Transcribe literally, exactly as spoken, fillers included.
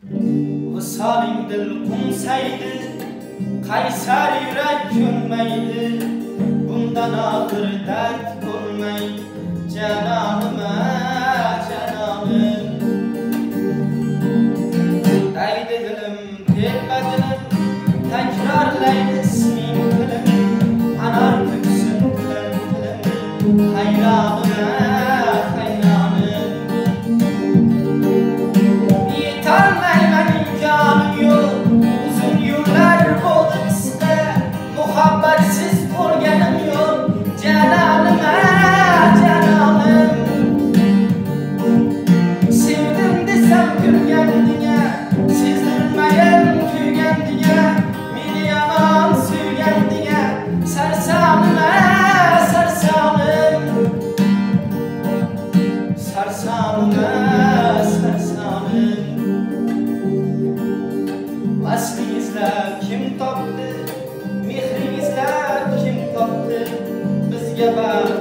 Visaling dil qumsaydi, qaysar yurak ko'nmaydi. Bundan og'ir dard bo'lmay, janonim, janonim. Daydi dilim, telbadilim, takrorlaydi isming tilim. Anar ko'ksin tilim, tilim, hayronim, hayronim. Yetolmayman imkonim yo'q, uzun yo'llar bo'ldi qisqa. Muhabbatsiz bo'lganim yo'q, janonim, janonim. Sevdim desam kulgandinga, sezdirmayin kuygandinga, meni yomon suygandinga, sarsonim, sarsonim. Sarsonim, sarsonim. Vaslingizla kim topdi, mehringizla kim topdi, bizga